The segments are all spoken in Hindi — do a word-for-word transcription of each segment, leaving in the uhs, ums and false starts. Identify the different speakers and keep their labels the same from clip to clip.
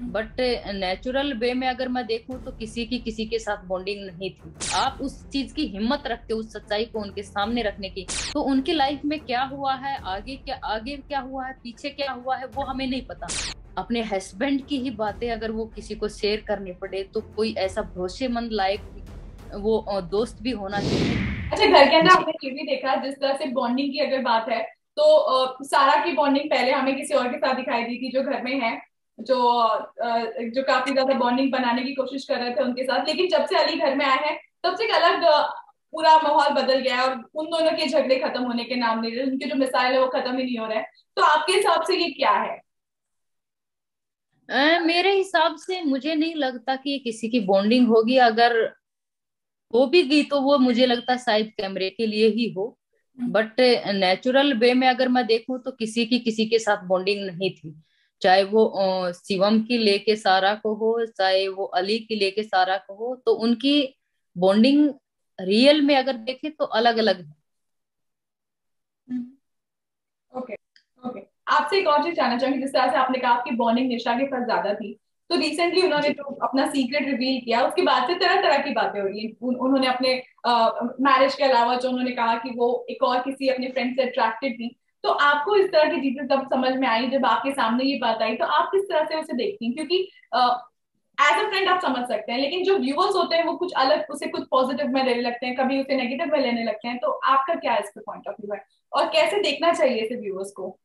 Speaker 1: बट नेचुरल वे में अगर मैं देखूं तो किसी की किसी के साथ बॉन्डिंग नहीं थी। आप उस चीज की हिम्मत रखते हो उस सच्चाई को उनके सामने रखने की, तो उनकी लाइफ में क्या हुआ है, आगे क्या आगे क्या हुआ है, पीछे क्या हुआ है, वो हमें नहीं पता। अपने हस्बैंड की ही बातें अगर वो किसी को शेयर करनी पड़े तो कोई ऐसा भरोसेमंद लायक वो अ, दोस्त भी होना चाहिए।
Speaker 2: अच्छा, घर के अंदर
Speaker 1: जी।
Speaker 2: आपने ये भी देखा, जिस तरह से बॉन्डिंग की अगर बात है, तो अ, सारा की बॉन्डिंग पहले हमें किसी और के साथ दिखाई दी थी जो घर में है, जो अ, जो काफी ज्यादा बॉन्डिंग बनाने की कोशिश कर रहे थे उनके साथ। लेकिन जब से अली घर में आए हैं तब से एक अलग अ, पूरा माहौल बदल गया है, और उन दोनों के झगड़े खत्म होने के नाम नहीं रहे, उनके जो मिसाइल है वो खत्म ही नहीं हो रहे हैं। तो आपके हिसाब से ये क्या है?
Speaker 1: अ, मेरे हिसाब से मुझे नहीं लगता कि ये किसी की बॉन्डिंग होगी। अगर हो भी गई तो वो मुझे लगता है शायद कैमरे के लिए ही हो। बट नेचुरल वे में अगर मैं देखूं तो किसी की किसी के साथ बॉन्डिंग नहीं थी। चाहे वो अ, शिवम की लेके सारा को हो, चाहे वो अली की लेके सारा को हो, तो उनकी बॉन्डिंग रियल में अगर देखें तो अलग अलग है।
Speaker 2: ओके। ओके। आपसे एक और चीज जानना चाहूंगी, जिस तरह से आपने कहा आपकी बॉन्डिंग निशा के साथ ज्यादा थी, तो रिसेंटली उन्होंने
Speaker 1: जी।
Speaker 2: जो अपना सीक्रेट रिवील किया उसके बाद से तरह तरह की बातें हो रही हैं। उन, उन्होंने अपने मैरिज के अलावा जो उन्होंने कहा कि वो एक और किसी अपने फ्रेंड से अट्रैक्टेड थी। तो आपको इस तरह की चीजें जब समझ में आई, जब आपके सामने ये बात आई, तो आप किस तरह से उसे देखती हैं? क्योंकि एज अ फ्रेंड आप समझ सकते हैं, लेकिन जो व्यूअर्स होते हैं वो कुछ अलग, उसे कुछ पॉजिटिव में लेने लगते हैं, कभी उसे नेगेटिव में लेने लगते हैं। तो आपका क्या इस पे पॉइंट ऑफ व्यू है, और कैसे देखना चाहिए इसे व्यूअर्स को?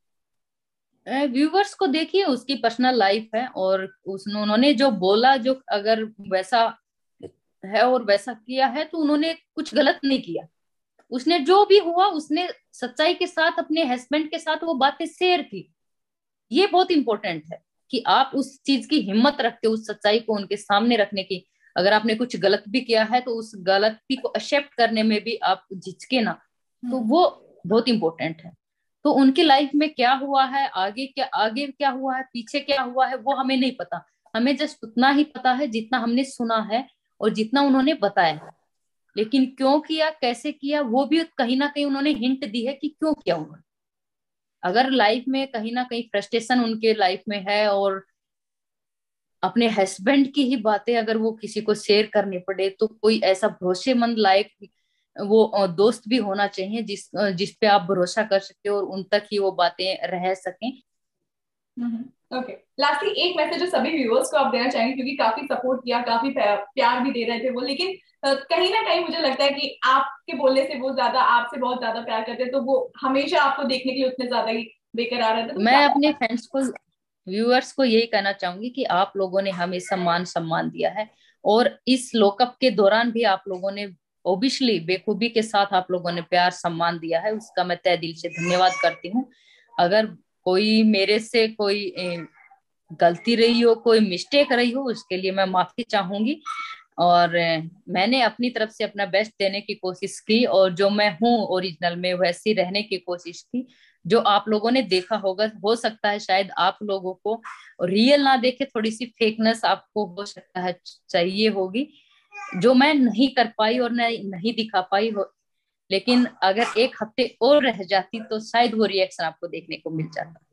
Speaker 1: व्यूवर्स को देखिए, उसकी पर्सनल लाइफ है, और उसने उन्होंने जो बोला, जो अगर वैसा है और वैसा किया है तो उन्होंने कुछ गलत नहीं किया। उसने जो भी हुआ उसने सच्चाई के साथ अपने हस्बैंड के साथ वो बातें शेयर की। ये बहुत इंपॉर्टेंट है कि आप उस चीज की हिम्मत रखते हो उस सच्चाई को उनके सामने रखने की। अगर आपने कुछ गलत भी किया है तो उस गलती को एक्सेप्ट करने में भी आप झिझके ना, तो
Speaker 2: हम्म।
Speaker 1: वो बहुत इंपॉर्टेंट है। तो उनकी लाइफ में क्या हुआ है, आगे क्या आगे क्या हुआ है, पीछे क्या हुआ है, वो हमें नहीं पता। हमें जस्ट उतना ही पता है जितना हमने सुना है और जितना उन्होंने बताया है। लेकिन क्यों किया, कैसे किया, वो भी कहीं ना कहीं उन्होंने हिंट दी है कि क्यों किया उन्होंने। अगर लाइफ में कहीं ना कहीं फ्रस्ट्रेशन उनके लाइफ में है और अपने हस्बैंड की ही बातें अगर वो किसी को शेयर करनी पड़े, तो कोई ऐसा भरोसेमंद लायक वो अ, दोस्त भी होना चाहिए जिस अ, जिस पे आप भरोसा कर सकते हो और उन तक ही वो बातें रह सकें।
Speaker 2: ओके। लास्टली एक मैसेज जो सभी व्यूअर्स को आप देना चाहेंगे, क्योंकि काफी सपोर्ट किया, काफी प्या- प्यार भी दे रहे थे वो, लेकिन अ, कहीं ना कहीं मुझे लगता है कि आपके बोलने से वो ज्यादा आपसे बहुत ज्यादा प्यार करते हैं, तो वो हमेशा आपको देखने के लिए उतने ज्यादा ही बेकरार रहते हैं। तो क्या?
Speaker 1: मैं अपने फ्रेंड्स को, व्यूअर्स को यही कहना चाहूंगी कि आप लोगों ने हमें सम्मान सम्मान दिया है, और इस लॉकअप के दौरान भी आप लोगों ने ओबियसली बेखूबी के साथ आप लोगों ने प्यार सम्मान दिया है, उसका मैं तहे दिल से धन्यवाद करती हूँ। अगर कोई मेरे से कोई ए, गलती रही हो, कोई मिस्टेक रही हो, उसके लिए मैं माफी चाहूंगी। और अ, मैंने अपनी तरफ से अपना बेस्ट देने की कोशिश की, और जो मैं हूँ ओरिजिनल में वैसी रहने की कोशिश की। जो आप लोगों ने देखा होगा, हो सकता है शायद आप लोगों को रियल ना देखे, थोड़ी सी फेकनेस आपको हो सकता है चाहिए होगी, जो मैं नहीं कर पाई और नहीं, नहीं दिखा पाई हो। लेकिन अगर एक हफ्ते और रह जाती तो शायद वो रिएक्शन आपको देखने को मिल जाता।